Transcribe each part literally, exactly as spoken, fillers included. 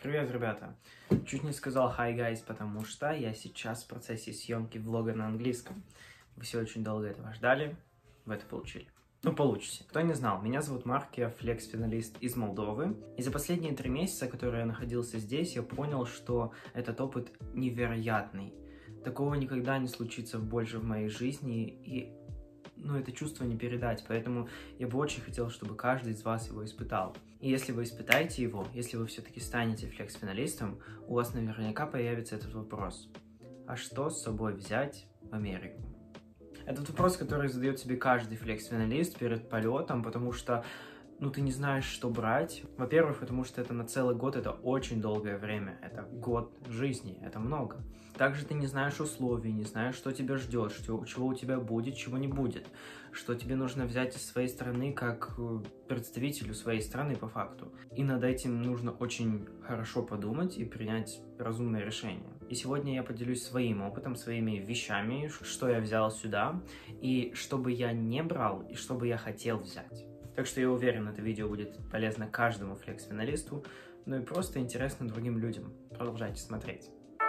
Привет, ребята! Чуть не сказал hi guys, потому что я сейчас в процессе съемки влога на английском. Вы все очень долго этого ждали, вы это получили. Ну, получите. Кто не знал, меня зовут Марк, я флекс-финалист из Молдовы. И за последние три месяца, которые я находился здесь, я понял, что этот опыт невероятный. Такого никогда не случится больше в моей жизни, и ну, это чувство не передать, поэтому я бы очень хотел, чтобы каждый из вас его испытал. И если вы испытаете его, если вы все-таки станете флекс-финалистом, у вас наверняка появится этот вопрос. А что с собой взять в Америку? Этот вопрос, который задает себе каждый флекс-финалист перед полетом, потому что ну, ты не знаешь, что брать. Во-первых, потому что это на целый год, это очень долгое время. Это год жизни, это много. Также ты не знаешь условий, не знаешь, что тебя ждет, что, чего у тебя будет, чего не будет. Что тебе нужно взять из своей страны как представителю своей страны по факту. И над этим нужно очень хорошо подумать и принять разумное решение. И сегодня я поделюсь своим опытом, своими вещами, что я взял сюда, и что бы я не брал, и что бы я хотел взять. Так что я уверен, это видео будет полезно каждому флекс-финалисту, ну и просто интересно другим людям. Продолжайте смотреть.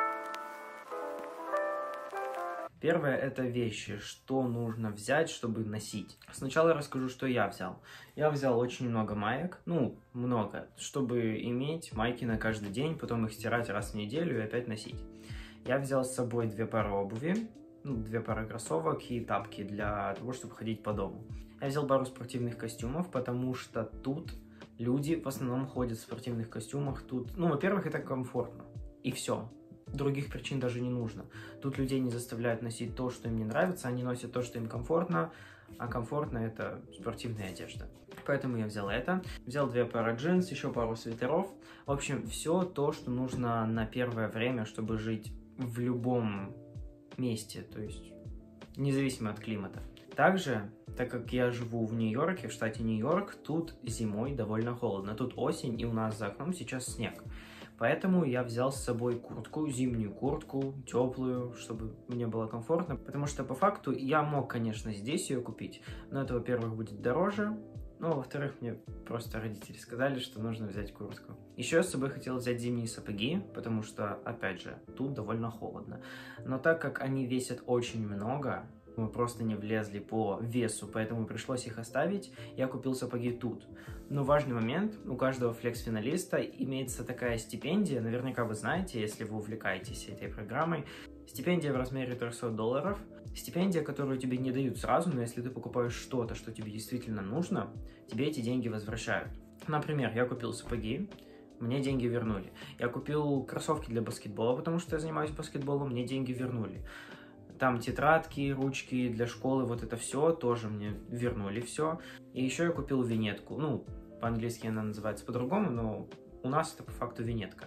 Первое — это вещи, что нужно взять, чтобы носить. Сначала я расскажу, что я взял. Я взял очень много маек, ну, много, чтобы иметь майки на каждый день, потом их стирать раз в неделю и опять носить. Я взял с собой две пары обуви, ну, две пары кроссовок и тапки для того, чтобы ходить по дому. Я взял пару спортивных костюмов, потому что тут люди в основном ходят в спортивных костюмах. Тут, ну, во-первых, это комфортно, и все. Других причин даже не нужно. Тут людей не заставляют носить то, что им не нравится, они носят то, что им комфортно, а комфортно — это спортивная одежда. Поэтому я взял это. Взял две пары джинс, еще пару свитеров. В общем, все то, что нужно на первое время, чтобы жить в любом месте, то есть независимо от климата. Также, так как я живу в Нью-Йорке, в штате Нью-Йорк, тут зимой довольно холодно. Тут осень, и у нас за окном сейчас снег. Поэтому я взял с собой куртку, зимнюю куртку, теплую, чтобы мне было комфортно. Потому что по факту я мог, конечно, здесь ее купить, но это, во-первых, будет дороже. Ну, а во-вторых, мне просто родители сказали, что нужно взять куртку. Еще я с собой хотел взять зимние сапоги, потому что, опять же, тут довольно холодно. Но так как они весят очень много, мы просто не влезли по весу, поэтому пришлось их оставить, я купил сапоги тут. Но важный момент, у каждого флекс-финалиста имеется такая стипендия, наверняка вы знаете, если вы увлекаетесь этой программой, стипендия в размере триста долларов, стипендия, которую тебе не дают сразу, но если ты покупаешь что-то, что тебе действительно нужно, тебе эти деньги возвращают. Например, я купил сапоги, мне деньги вернули. Я купил кроссовки для баскетбола, потому что я занимаюсь баскетболом, мне деньги вернули. Там тетрадки, ручки для школы, вот это все тоже мне вернули все. И еще я купил винетку. Ну, по-английски она называется по-другому, но у нас это по факту винетка.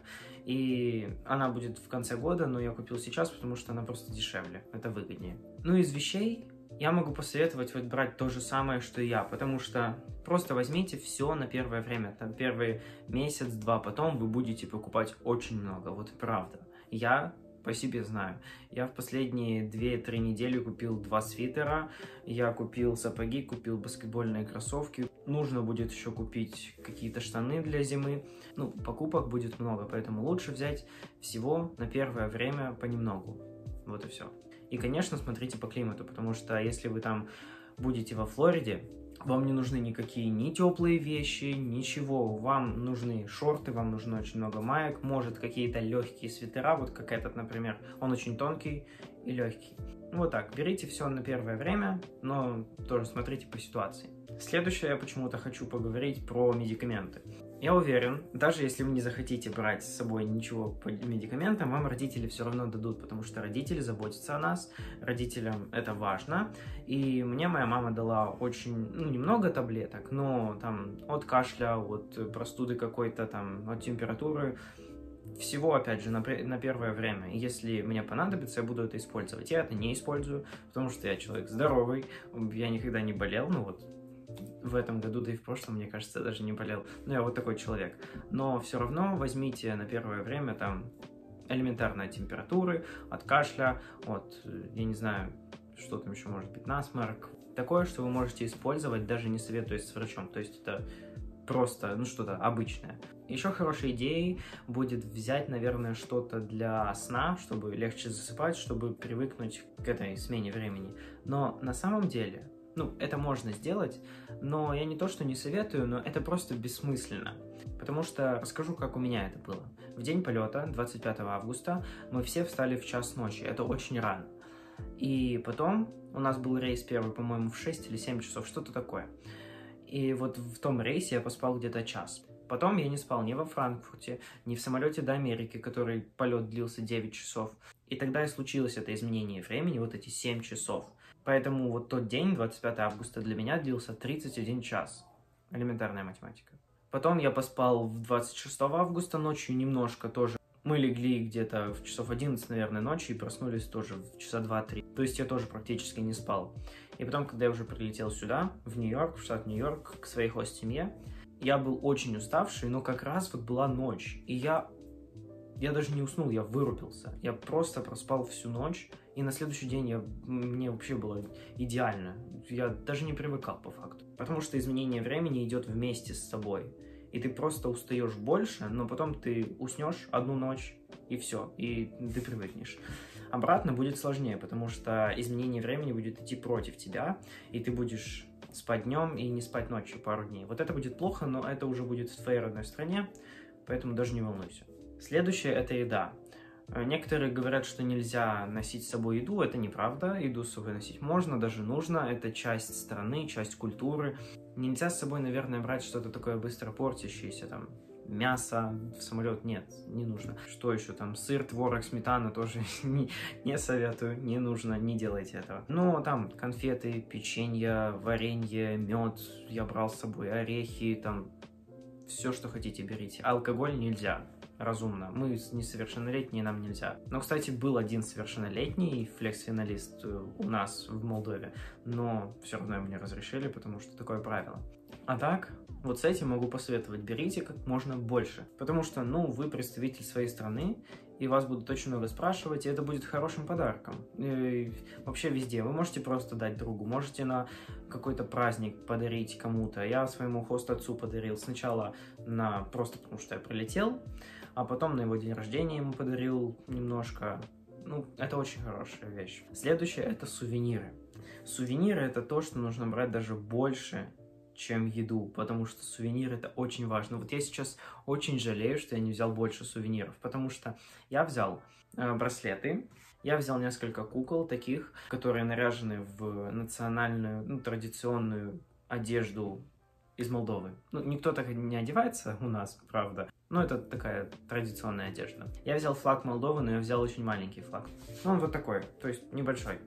И она будет в конце года, но я купил сейчас, потому что она просто дешевле, это выгоднее. Ну, из вещей я могу посоветовать вот брать то же самое, что и я, потому что просто возьмите все на первое время. Там первый месяц-два, потом вы будете покупать очень много, вот правда. Я по себе знаю. Я в последние две-три недели купил два свитера, я купил сапоги, купил баскетбольные кроссовки. Нужно будет еще купить какие-то штаны для зимы. Ну, покупок будет много, поэтому лучше взять всего на первое время понемногу. Вот и все. И, конечно, смотрите по климату, потому что если вы там будете во Флориде, вам не нужны никакие ни теплые вещи, ничего. Вам нужны шорты, вам нужно очень много маек, может какие-то легкие свитера, вот как этот, например. Он очень тонкий и легкий. Вот так, берите все на первое время, но тоже смотрите по ситуации. Следующее я почему-то хочу поговорить про медикаменты. Я уверен, даже если вы не захотите брать с собой ничего по медикаментам, вам родители все равно дадут, потому что родители заботятся о нас, родителям это важно. И мне моя мама дала очень, ну, немного таблеток, но там от кашля, от простуды какой-то, там, от температуры. Всего, опять же, на, на первое время. Если мне понадобится, я буду это использовать. Я это не использую, потому что я человек здоровый, я никогда не болел, ну вот. В этом году, да и в прошлом, мне кажется, даже не болел. Ну, я вот такой человек. Но все равно возьмите на первое время там элементарные температуры, от кашля, от, я не знаю, что там еще может быть, насморк. Такое, что вы можете использовать, даже не советуясь с врачом. То есть это просто, ну, что-то обычное. Еще хорошей идеей будет взять, наверное, что-то для сна, чтобы легче засыпать, чтобы привыкнуть к этой смене времени. Но на самом деле, ну, это можно сделать, но я не то, что не советую, но это просто бессмысленно. Потому что расскажу, как у меня это было. В день полета, двадцать пятого августа, мы все встали в час ночи. Это очень рано. И потом у нас был рейс первый, по-моему, в шесть или семь часов, что-то такое. И вот в том рейсе я поспал где-то час. Потом я не спал ни во Франкфурте, ни в самолете до Америки, который полет длился девять часов. И тогда и случилось это изменение времени, вот эти семь часов. Поэтому вот тот день, двадцать пятого августа, для меня длился тридцать один час. Элементарная математика. Потом я поспал в двадцать шестого августа ночью немножко тоже. Мы легли где-то в часов одиннадцать, наверное, ночи и проснулись тоже в часа два-три. То есть я тоже практически не спал. И потом, когда я уже прилетел сюда, в Нью-Йорк, в штат Нью-Йорк, к своей хост-семье, я был очень уставший, но как раз вот была ночь. И я, я даже не уснул, я вырубился. Я просто проспал всю ночь, и на следующий день я, мне вообще было идеально. Я даже не привыкал по факту. Потому что изменение времени идет вместе с собой. И ты просто устаешь больше, но потом ты уснешь одну ночь, и все, и ты привыкнешь. Обратно будет сложнее, потому что изменение времени будет идти против тебя, и ты будешь спать днем и не спать ночью пару дней. Вот это будет плохо, но это уже будет в твоей родной стране, поэтому даже не волнуйся. Следующее – это еда. Некоторые говорят, что нельзя носить с собой еду, это неправда, еду с собой носить можно, даже нужно, это часть страны, часть культуры. Нельзя с собой, наверное, брать что-то такое быстро портящееся, там, мясо в самолет, нет, не нужно. Что еще там, сыр, творог, сметана тоже не, не советую, не нужно, не делайте этого. Но там конфеты, печенье, варенье, мед, я брал с собой орехи, там, все, что хотите, берите. Алкоголь нельзя. Разумно. Мы несовершеннолетние, нам нельзя. Но, кстати, был один совершеннолетний флекс-финалист у нас в Молдове, но все равно ему не разрешили, потому что такое правило. А так, вот с этим могу посоветовать, берите как можно больше, потому что, ну, вы представитель своей страны, и вас будут очень много спрашивать, и это будет хорошим подарком. И вообще везде. Вы можете просто дать другу, можете на какой-то праздник подарить кому-то. Я своему хост-отцу подарил сначала на просто потому, что я прилетел, а потом на его день рождения ему подарил немножко. Ну, это очень хорошая вещь. Следующее – это сувениры. Сувениры – это то, что нужно брать даже больше, чем еду, потому что сувениры это очень важно. Вот я сейчас очень жалею, что я не взял больше сувениров, потому что я взял э, браслеты, я взял несколько кукол таких, которые наряжены в национальную, ну, традиционную одежду из Молдовы. Ну, никто так не одевается у нас, правда, но это такая традиционная одежда. Я взял флаг Молдовы, но я взял очень маленький флаг. Ну, он вот такой, то есть небольшой.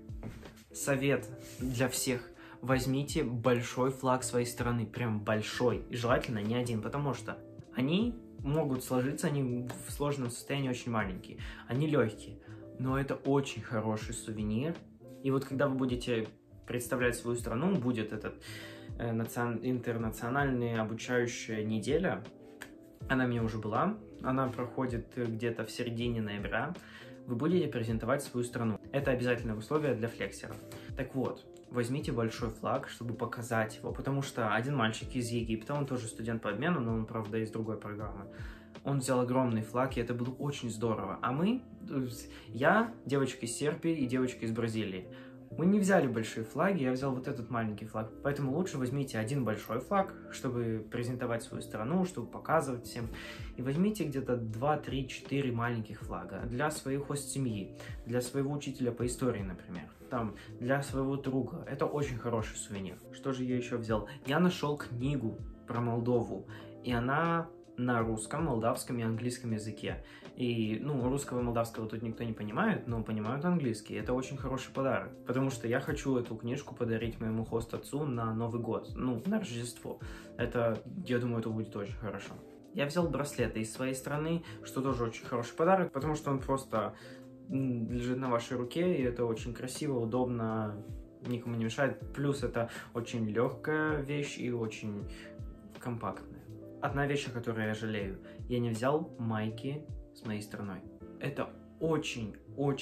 Совет для всех. Возьмите большой флаг своей страны, прям большой, и желательно не один, потому что они могут сложиться, они в сложном состоянии очень маленькие, они легкие, но это очень хороший сувенир, и вот когда вы будете представлять свою страну, будет этот э, национ... интернациональная обучающая неделя, она у меня уже была, она проходит где-то в середине ноября, вы будете презентовать свою страну. Это обязательное условие для флексеров. Так вот, возьмите большой флаг, чтобы показать его, потому что один мальчик из Египта, он тоже студент по обмену, но он, правда, из другой программы, он взял огромный флаг, и это было очень здорово. А мы, я, девочка из Сербии и девочка из Бразилии, мы не взяли большие флаги, я взял вот этот маленький флаг. Поэтому лучше возьмите один большой флаг, чтобы презентовать свою страну, чтобы показывать всем. И возьмите где-то два, три, четыре маленьких флага для своей хост-семьи, для своего учителя по истории, например. Там, для своего друга. Это очень хороший сувенир. Что же я еще взял? Я нашел книгу про Молдову, и она на русском, молдавском и английском языке. И, ну, русского и молдавского тут никто не понимает, но понимают английский. Это очень хороший подарок, потому что я хочу эту книжку подарить моему хост-отцу на Новый год, ну, на Рождество. Это, я думаю, это будет очень хорошо. Я взял браслеты из своей страны, что тоже очень хороший подарок, потому что он просто лежит на вашей руке, и это очень красиво, удобно, никому не мешает. Плюс это очень легкая вещь и очень компактная. Одна вещь, о которой я жалею, я не взял майки с моей страной. Это очень-очень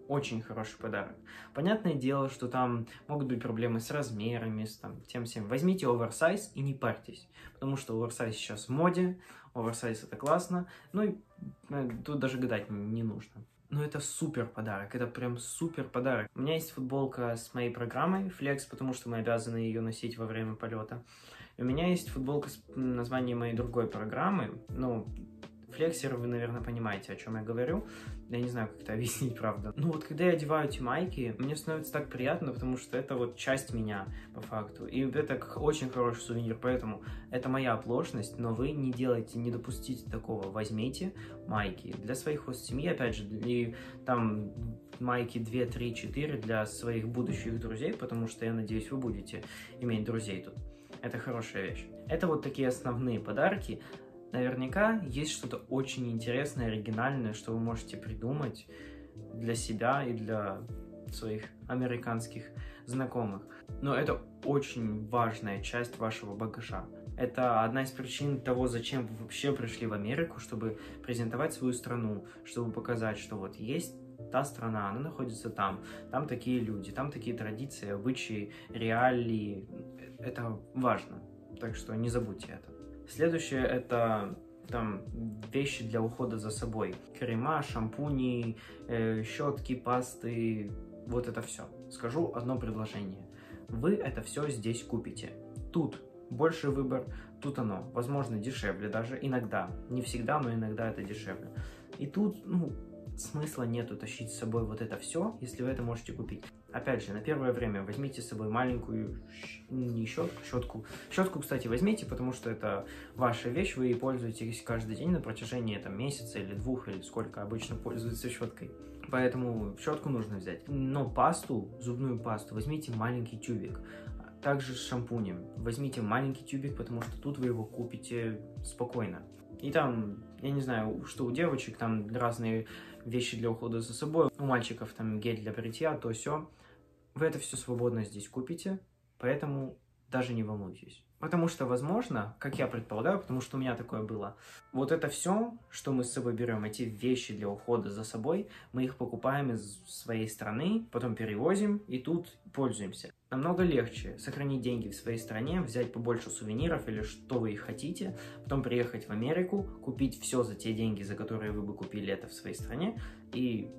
очень хороший подарок. Понятное дело, что там могут быть проблемы с размерами, с там, тем всем. Возьмите оверсайз и не парьтесь, потому что оверсайз сейчас в моде, оверсайз это классно, ну и э, тут даже гадать не, не нужно. Но это супер подарок, это прям супер подарок. У меня есть футболка с моей программой Flex, потому что мы обязаны ее носить во время полета. У меня есть футболка с названием моей другой программы, ну, Флексер, вы, наверное, понимаете, о чем я говорю. Я не знаю, как это объяснить, правда. Ну вот, когда я одеваю эти майки, мне становится так приятно, потому что это вот часть меня, по факту. И это очень хороший сувенир, поэтому это моя оплошность, но вы не делайте, не допустите такого. Возьмите майки для своих хост-семьи, опять же, и там майки два, три, четыре для своих будущих друзей, потому что, я надеюсь, вы будете иметь друзей тут. Это хорошая вещь. Это вот такие основные подарки. Наверняка есть что-то очень интересное, оригинальное, что вы можете придумать для себя и для своих американских знакомых. Но это очень важная часть вашего багажа. Это одна из причин того, зачем вы вообще пришли в Америку, чтобы презентовать свою страну, чтобы показать, что вот есть та страна, она находится там, там такие люди, там такие традиции, обычаи, реалии. Это важно, так что не забудьте это. Следующее — это там вещи для ухода за собой. Крема, шампуни, э, щетки, пасты, вот это все. Скажу одно предложение. Вы это все здесь купите. Тут больше выбор, тут оно, возможно, дешевле даже, иногда. Не всегда, но иногда это дешевле. И тут, ну, смысла нету тащить с собой вот это все, если вы это можете купить. Опять же, на первое время возьмите с собой маленькую, не щетку, щетку. Щетку, кстати, возьмите, потому что это ваша вещь, вы ей пользуетесь каждый день на протяжении там, месяца или двух, или сколько обычно пользуются щеткой. Поэтому щетку нужно взять. Но пасту, зубную пасту, возьмите маленький тюбик. Также с шампунем. Возьмите маленький тюбик, потому что тут вы его купите спокойно. И там, я не знаю, что у девочек, там разные вещи для ухода за собой. У мальчиков там гель для бритья, то все. Вы это все свободно здесь купите, поэтому даже не волнуйтесь. Потому что, возможно, как я предполагаю, потому что у меня такое было, вот это все, что мы с собой берем, эти вещи для ухода за собой, мы их покупаем из своей страны, потом перевозим и тут пользуемся. Намного легче сохранить деньги в своей стране, взять побольше сувениров или что вы их хотите, потом приехать в Америку, купить все за те деньги, за которые вы бы купили это в своей стране, и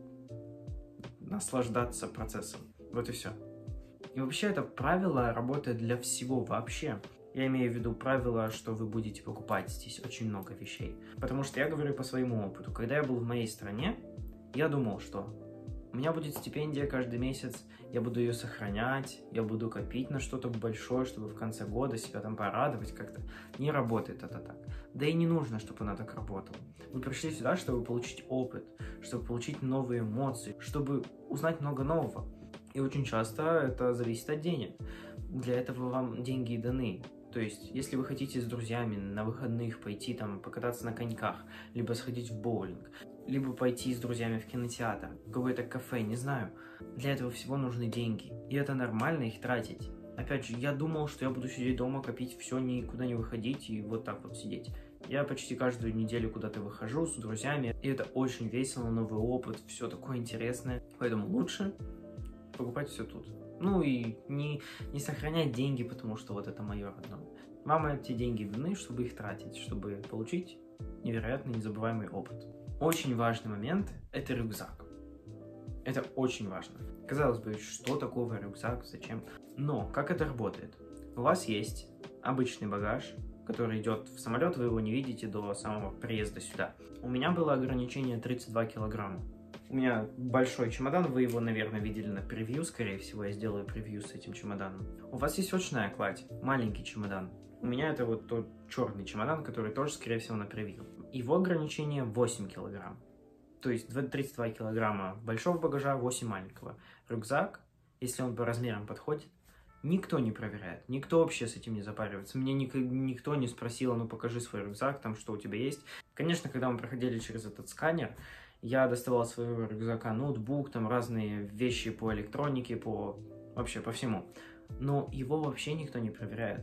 наслаждаться процессом. Вот и все. И вообще это правило работает для всего вообще. Я имею в виду правило, что вы будете покупать здесь очень много вещей. Потому что я говорю по своему опыту. Когда я был в моей стране, я думал, что у меня будет стипендия каждый месяц, я буду ее сохранять, я буду копить на что-то большое, чтобы в конце года себя там порадовать как-то. Не работает это так. Да и не нужно, чтобы она так работала. Вы пришли сюда, чтобы получить опыт, чтобы получить новые эмоции, чтобы узнать много нового. И очень часто это зависит от денег. Для этого вам деньги и даны. То есть, если вы хотите с друзьями на выходных пойти там покататься на коньках, либо сходить в боулинг, либо пойти с друзьями в кинотеатр, в какое-то кафе, не знаю, для этого всего нужны деньги. И это нормально их тратить. Опять же, я думал, что я буду сидеть дома, копить все, никуда не выходить и вот так вот сидеть. Я почти каждую неделю куда-то выхожу с друзьями, и это очень весело, новый опыт, все такое интересное. Поэтому лучше покупать все тут. Ну и не, не сохранять деньги, потому что вот это мое родное. Вам эти деньги даны, чтобы их тратить, чтобы получить невероятный, незабываемый опыт. Очень важный момент – это рюкзак. Это очень важно. Казалось бы, что такого рюкзак, зачем? Но как это работает? У вас есть обычный багаж, который идет в самолет, вы его не видите до самого приезда сюда. У меня было ограничение тридцать два килограмма. У меня большой чемодан, вы его, наверное, видели на превью, скорее всего, я сделаю превью с этим чемоданом. У вас есть ручная кладь, маленький чемодан. У меня это вот тот черный чемодан, который тоже, скорее всего, на превью. Его ограничение восемь килограмм. То есть тридцать два килограмма большого багажа, восемь маленького. Рюкзак, если он по размерам подходит, никто не проверяет, никто вообще с этим не запаривается. Мне ник никто не спросил, ну покажи свой рюкзак, там что у тебя есть. Конечно, когда мы проходили через этот сканер, я доставал из своего рюкзака ноутбук, там разные вещи по электронике, по вообще по всему. Но его вообще никто не проверяет.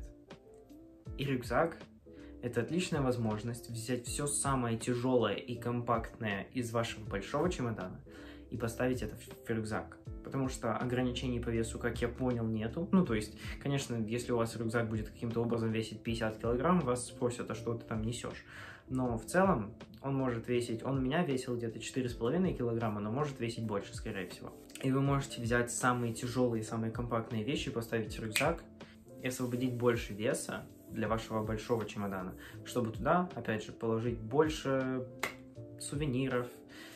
И рюкзак – это отличная возможность взять все самое тяжелое и компактное из вашего большого чемодана и поставить это в рюкзак. Потому что ограничений по весу, как я понял, нету. Ну, то есть, конечно, если у вас рюкзак будет каким-то образом весить пятьдесят килограмм, вас спросят, а что ты там несешь. Но в целом он может весить, он у меня весил где-то четыре с половиной килограмма, но может весить больше, скорее всего. И вы можете взять самые тяжелые, самые компактные вещи, поставить в рюкзак и освободить больше веса для вашего большого чемодана, чтобы туда, опять же, положить больше сувениров,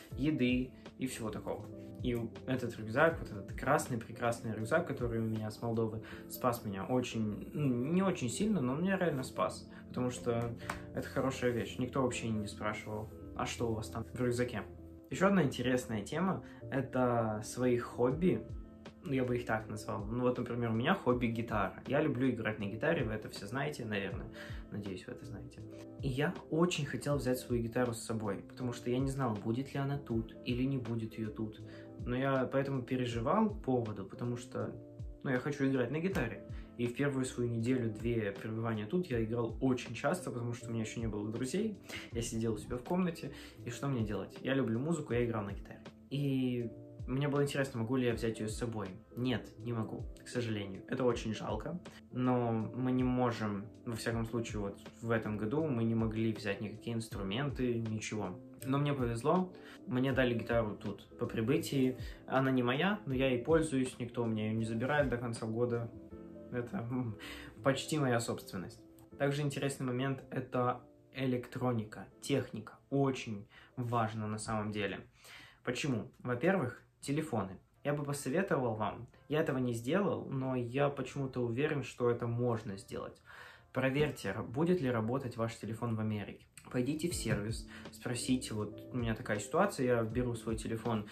еды и всего такого. И этот рюкзак, вот этот красный, прекрасный рюкзак, который у меня с Молдовы, спас меня очень, ну, не очень сильно, но меня реально спас. Потому что это хорошая вещь. Никто вообще не спрашивал, а что у вас там в рюкзаке. Еще одна интересная тема – это свои хобби. Ну, я бы их так назвал. Ну, вот, например, у меня хобби гитара. Я люблю играть на гитаре, вы это все знаете, наверное. Надеюсь, вы это знаете. И я очень хотел взять свою гитару с собой, потому что я не знал, будет ли она тут или не будет ее тут. Но я поэтому переживал по поводу, потому что, ну, я хочу играть на гитаре. И в первую свою неделю-две пребывания тут я играл очень часто, потому что у меня еще не было друзей. Я сидел у себя в комнате, и что мне делать? Я люблю музыку, я играл на гитаре. И мне было интересно, могу ли я взять ее с собой. Нет, не могу, к сожалению. Это очень жалко, но мы не можем, во всяком случае, вот в этом году мы не могли взять никакие инструменты, ничего. Но мне повезло, мне дали гитару тут по прибытии. Она не моя, но я ей пользуюсь, никто у меня ее не забирает до конца года. Это почти моя собственность. Также интересный момент – это электроника, техника. Очень важно на самом деле. Почему? Во-первых, телефоны. Я бы посоветовал вам, я этого не сделал, но я почему-то уверен, что это можно сделать. Проверьте, будет ли работать ваш телефон в Америке. Пойдите в сервис, спросите, вот у меня такая ситуация, я беру свой телефон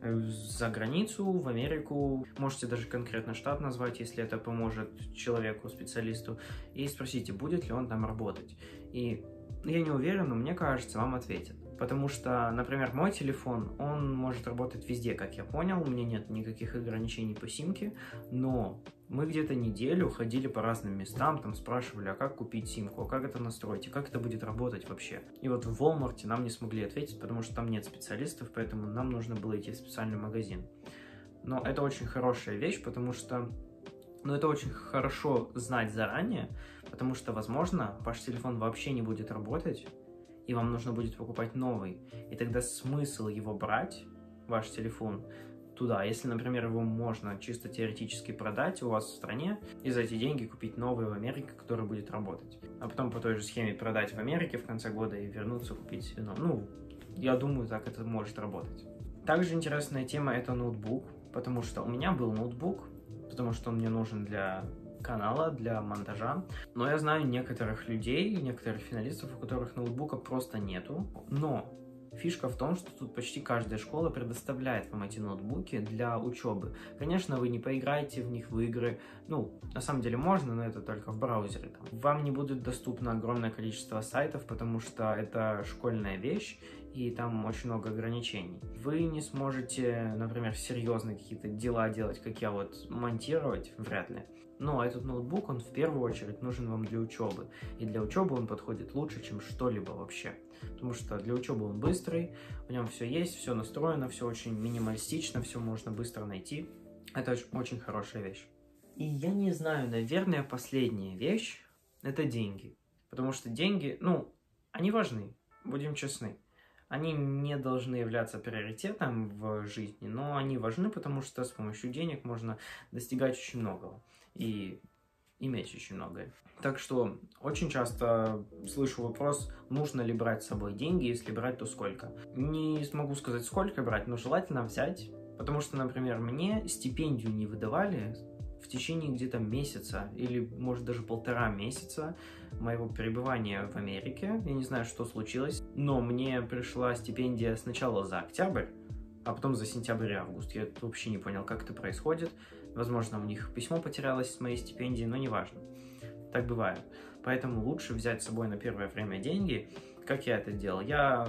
за границу, в Америку, можете даже конкретно штат назвать, если это поможет человеку, специалисту, и спросите, будет ли он там работать. И я не уверен, но мне кажется, вам ответят. Потому что, например, мой телефон, он может работать везде, как я понял, у меня нет никаких ограничений по симке, но мы где-то неделю ходили по разным местам, там спрашивали, а как купить симку, а как это настроить, и как это будет работать вообще. И вот в Walmart нам не смогли ответить, потому что там нет специалистов, поэтому нам нужно было идти в специальный магазин. Но это очень хорошая вещь, потому что, ну, это очень хорошо знать заранее, потому что, возможно, ваш телефон вообще не будет работать, и вам нужно будет покупать новый. И тогда смысл его брать, ваш телефон, туда, если, например, его можно чисто теоретически продать у вас в стране и за эти деньги купить новый в Америке, который будет работать. А потом по той же схеме продать в Америке в конце года и вернуться купить себе новый. Ну, я думаю, так это может работать. Также интересная тема – это ноутбук, потому что у меня был ноутбук, потому что он мне нужен для канала, для монтажа. Но я знаю некоторых людей, некоторых финалистов, у которых ноутбука просто нету. Но фишка в том, что тут почти каждая школа предоставляет вам эти ноутбуки для учебы. Конечно, вы не поиграете в них в игры. Ну, на самом деле можно, но это только в браузере. Там. Вам не будет доступно огромное количество сайтов, потому что это школьная вещь, и там очень много ограничений. Вы не сможете, например, серьезные какие-то дела делать, как я вот, монтировать, вряд ли. Но этот ноутбук, он в первую очередь нужен вам для учебы. И для учебы он подходит лучше, чем что-либо вообще. Потому что для учебы он быстрый, в нем все есть, все настроено, все очень минималистично, все можно быстро найти. Это очень, очень хорошая вещь. И я не знаю, наверное, последняя вещь – это деньги. Потому что деньги, ну, они важны, будем честны. Они не должны являться приоритетом в жизни, но они важны, потому что с помощью денег можно достигать очень многого и иметь очень многое. Так что очень часто слышу вопрос, нужно ли брать с собой деньги, если брать, то сколько. Не смогу сказать, сколько брать, но желательно взять, потому что, например, мне стипендию не выдавали в течение где-то месяца или, может, даже полтора месяца моего пребывания в Америке. Я не знаю, что случилось, но мне пришла стипендия сначала за октябрь, а потом за сентябрь и август. Я вообще не понял, как это происходит. Возможно, у них письмо потерялось с моей стипендией, но неважно. Так бывает. Поэтому лучше взять с собой на первое время деньги. Как я это делал? Я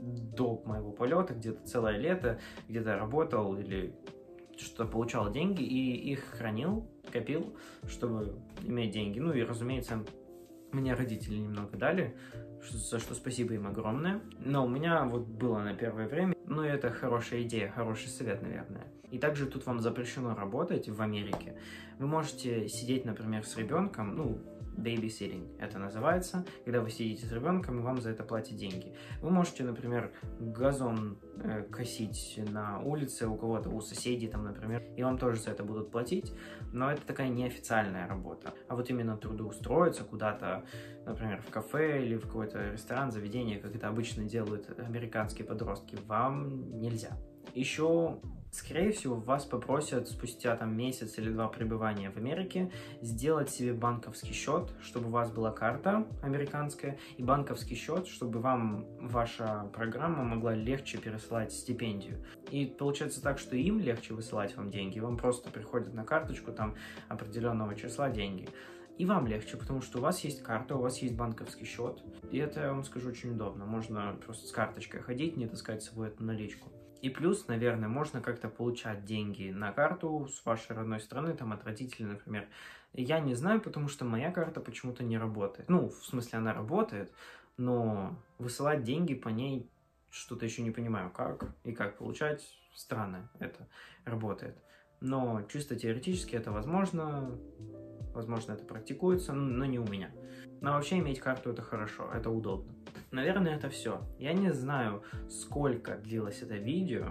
до моего полета, где-то целое лето, где-то работал или что-то получал деньги и их хранил, копил, чтобы иметь деньги. Ну и, разумеется, мне родители немного дали, за что спасибо им огромное. Но у меня вот было на первое время, ну это хорошая идея, хороший совет, наверное. И также тут вам запрещено работать в Америке. Вы можете сидеть, например, с ребенком, ну, babysitting это называется, когда вы сидите с ребенком и вам за это платят деньги. Вы можете, например, газон э, косить на улице у кого-то, у соседей там, например, и вам тоже за это будут платить, но это такая неофициальная работа. А вот именно трудоустроиться куда-то, например, в кафе или в какой-то ресторан, заведение, как это обычно делают американские подростки, вам нельзя. Еще, скорее всего, вас попросят спустя там месяц или два пребывания в Америке сделать себе банковский счет, чтобы у вас была карта американская, и банковский счет, чтобы вам ваша программа могла легче пересылать стипендию. И получается так, что им легче высылать вам деньги, вам просто приходят на карточку там определенного числа деньги. И вам легче, потому что у вас есть карта, у вас есть банковский счет, и это, я вам скажу, очень удобно. Можно просто с карточкой ходить, не таскать с собой эту наличку. И плюс, наверное, можно как-то получать деньги на карту с вашей родной страны, там, от родителей, например. Я не знаю, потому что моя карта почему-то не работает. Ну, в смысле, она работает, но высылать деньги по ней что-то еще не понимаю, как и как получать. Странно это работает. Но чисто теоретически это возможно, возможно, это практикуется, но не у меня. Но вообще иметь карту это хорошо, это удобно. Наверное, это все. Я не знаю, сколько длилось это видео,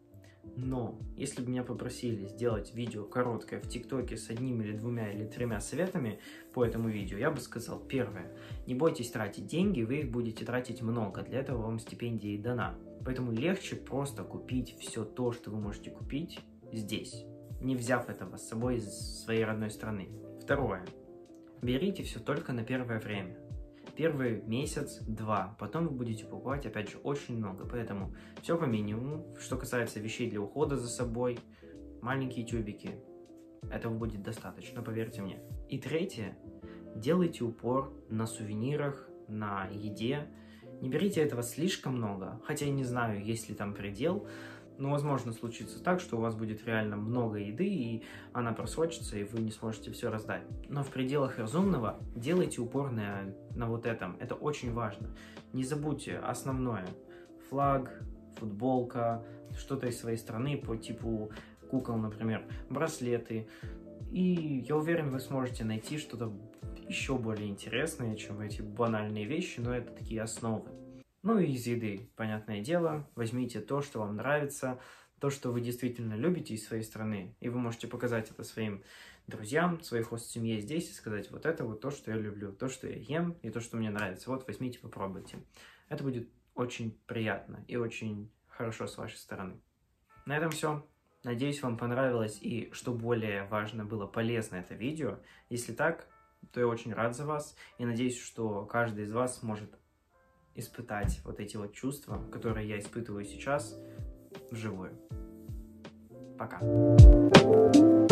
но если бы меня попросили сделать видео короткое в ТикТоке с одним или двумя или тремя советами по этому видео, я бы сказал: первое, не бойтесь тратить деньги, вы их будете тратить много, для этого вам стипендия и дана. Поэтому легче просто купить все то, что вы можете купить здесь, не взяв этого с собой из своей родной страны. Второе, берите все только на первое время. Первый месяц-два, потом вы будете покупать, опять же, очень много, поэтому все по минимуму. Что касается вещей для ухода за собой, маленькие тюбики, этого будет достаточно, поверьте мне. И третье, делайте упор на сувенирах, на еде. Не берите этого слишком много, хотя я не знаю, есть ли там предел, но возможно случится так, что у вас будет реально много еды, и она просрочится, и вы не сможете все раздать. Но в пределах разумного делайте упор на, на вот этом. Это очень важно. Не забудьте основное. Флаг, футболка, что-то из своей страны по типу кукол, например, браслеты. И я уверен, вы сможете найти что-то еще более интересное, чем эти банальные вещи, но это такие основы. Ну и из еды, понятное дело, возьмите то, что вам нравится, то, что вы действительно любите из своей страны, и вы можете показать это своим друзьям, своей хост-семье здесь и сказать: вот это вот то, что я люблю, то, что я ем, и то, что мне нравится. Вот возьмите, попробуйте. Это будет очень приятно и очень хорошо с вашей стороны. На этом все. Надеюсь, вам понравилось и, что более важно, было полезно это видео. Если так, то я очень рад за вас и надеюсь, что каждый из вас сможет испытать вот эти вот чувства, которые я испытываю сейчас, вживую. Пока.